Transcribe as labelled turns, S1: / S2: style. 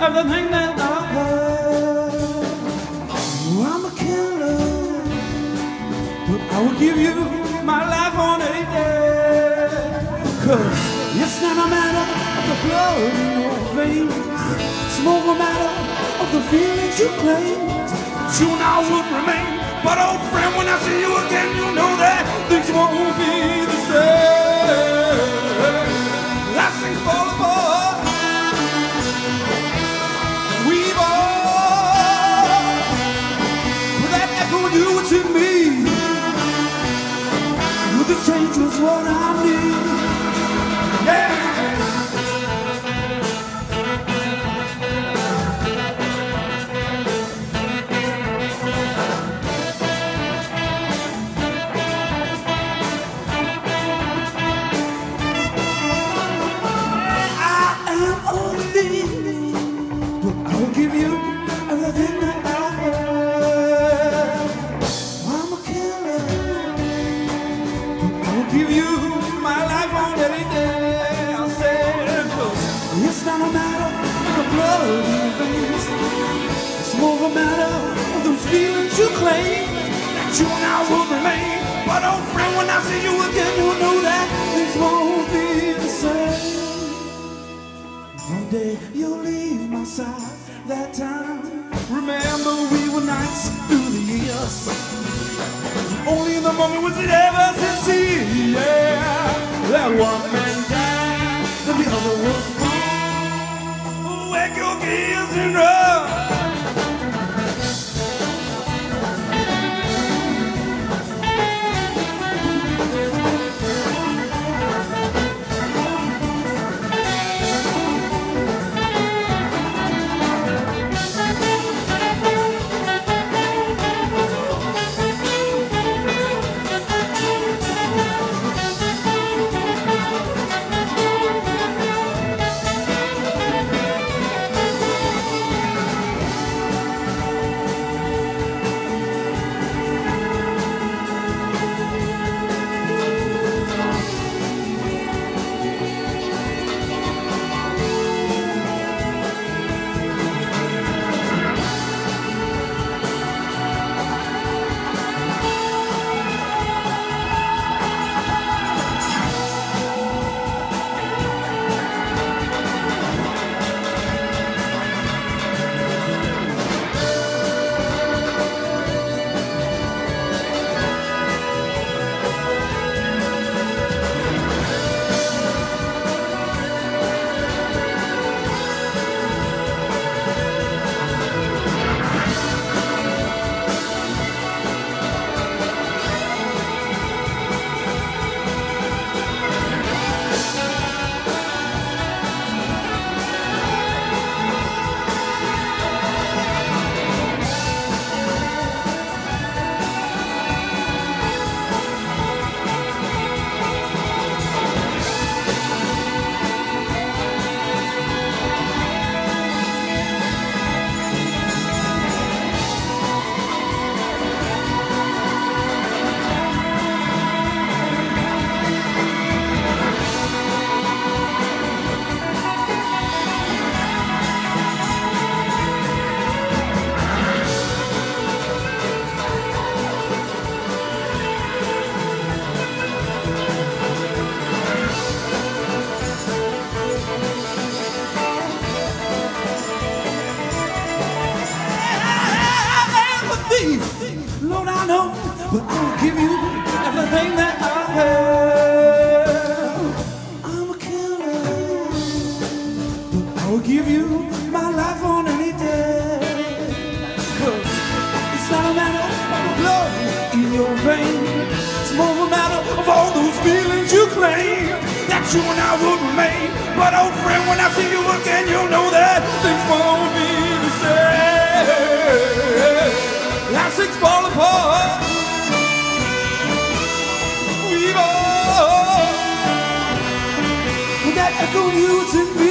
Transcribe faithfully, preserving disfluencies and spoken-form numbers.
S1: everything that I have. Oh, I'm a killer, but I will give you my life on a day. Cause it's not a matter of the blood in your veins, it's more a matter of the feelings you claim. You and I would remain, but old friend, when I see you again, you know that things won't be the same. As things fall apart, we've all, but that echo knew what's in me. But this change was what I need. Yeah. Give you everything that I have. I'm a killer, but I'll give you my life on any day. I'll say cause it's not a matter of the blood in your veins, it's more a matter of those feelings you claim that you and I will remain. But old friend, when I see you again, you'll know that things won't be the same. One day you'll leave my side. That time, remember we were nights through the years. Only in the moment was it ever sincere. Yeah, that one man died, and the other was born. Wake your gears and run. Lord, I know, but I'll give you everything that I have. I'm a killer, but I'll give you my life on any day. Cause it's not a matter of the blood in your veins, it's more a matter of all those feelings you claim that you and I would remain. But old friend, when I see you again, you'll know that things won't be the same. As things fall apart, we've all that echo you to me.